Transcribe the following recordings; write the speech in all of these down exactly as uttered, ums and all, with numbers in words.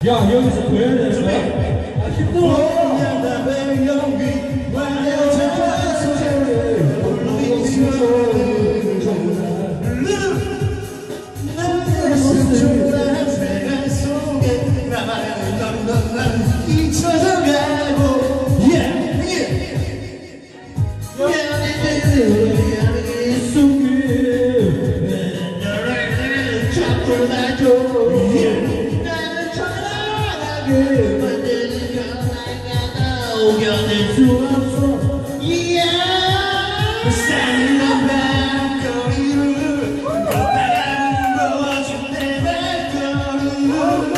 야, 여기서 더 해야 되는 거야? 아, 힘들어. 견딜 수 없어 yeah. 쌓이는 발걸이를 걷다가 무거워진 내 발걸음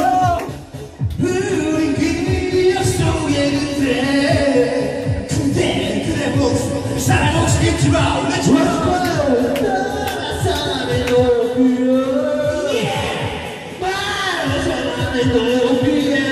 우린 기억 속에 그때 그때 그대 목숨 사랑 없이 있지마 Let's go 떠난 사람의 노래고요 yeah. 말하는 사람의 노래고요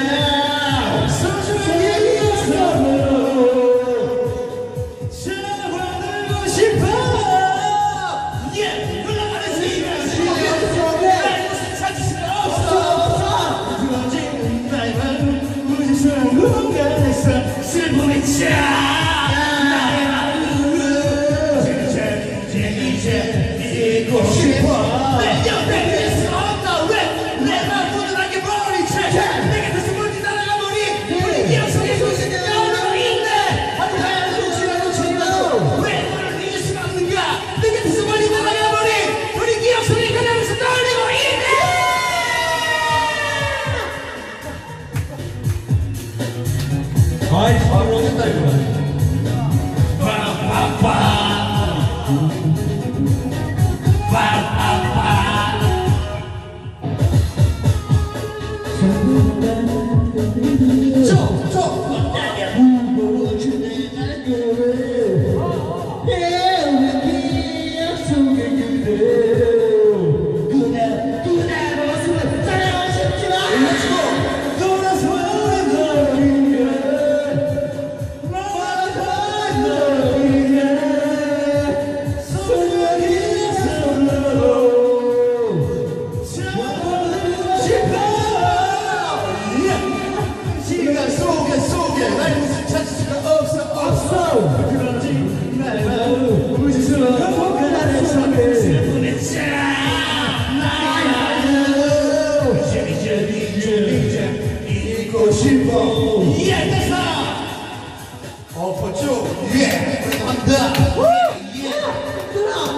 나의 마음은 이제 이제 믿고 싶어 내 옆에 있을 수 없다 왜 내 마음 무던하게 머리채 내 곁에서 멀리 날아가 버리 우리 기억 속에 소식이 떠오르고 있네 하얀 눈치라도 치라도 왜 너를 잊을 수가 없는가 내 곁에서 멀리 날아가 버리 우리 기억 속에 그대로서 떠올리고 있네 아이 잘 오겠다 이거 예, 됐어! 어, 벌써, 예! 한다! 예! 그럼!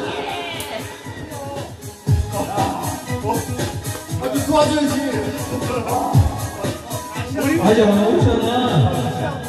아, 좀 도와줘야지! 아직 안 오잖아.